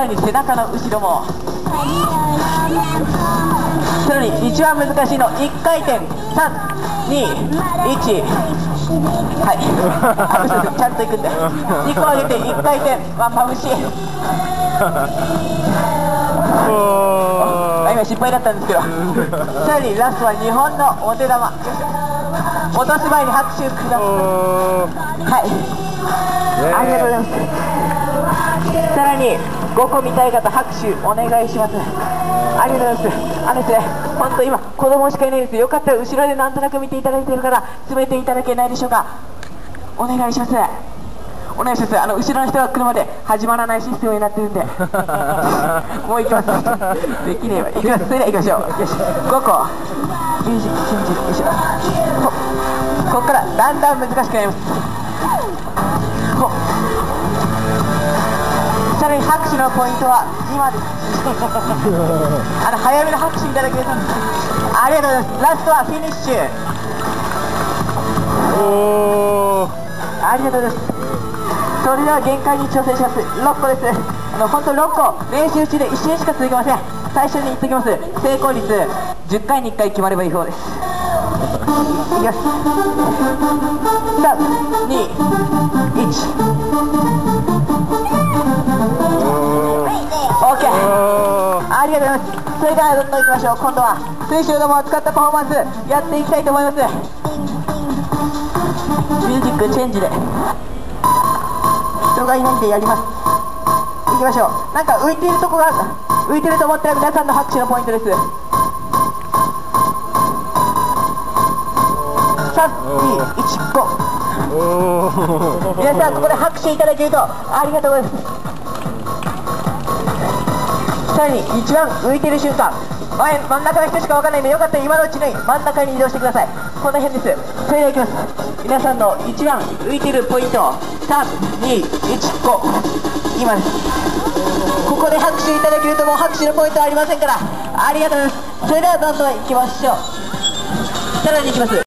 に背中の後ろも、さらに一番難しいの1回転、3、2、1、はいちゃんといくんで、2個上げて1回転ワンパムシ今失敗だったんですけどさらにラストは2本のお手玉、落とす前に拍手ください。はい、ありがとうございます。さらに5個見たい方拍手お願いします。ありがとうございます。ですね、本当今子供しかいないです。よかったら後ろでなんとなく見ていただいている方詰めていただけないでしょうか。お願いします。お願いします。後ろの人が来るまで始まらないシステムになってるんでもう行きますできねえわ。行きます。それでは行きましょう。よし、5個ミュージックチェンジ、よいしょ。ここからだんだん難しくなります。さらに拍手のポイントは今です早めの拍手いただけるとありがとうございます。ラストはフィニッシュ。ありがとうございます。それでは限界に挑戦します。6個です。本当6個練習中で一瞬しか続きません。最初に言っておきます。成功率10回に1回決まればいい方です。いきます。3、2、1。OK、ありがとうございます。それではどんどんいきましょう。今度は水晶玉を使ったパフォーマンスやっていきたいと思います。ミュージックチェンジで人がいないんでやります。いきましょう。なんか浮いているとこが浮いてると思ったら皆さんの拍手のポイントです。3、2、1、5。皆さんここで拍手いただけるとありがとうございます。さらに一番浮いている瞬間、真ん中の人しか分からないのでよかったら今のうちに真ん中に移動してください。この辺です。それではいきます。皆さんの一番浮いているポイント、3、2、1、5。今です。ここで拍手いただけるともう拍手のポイントはありませんから、ありがとうございます。それではどんどんいきましょう。さらにいきます。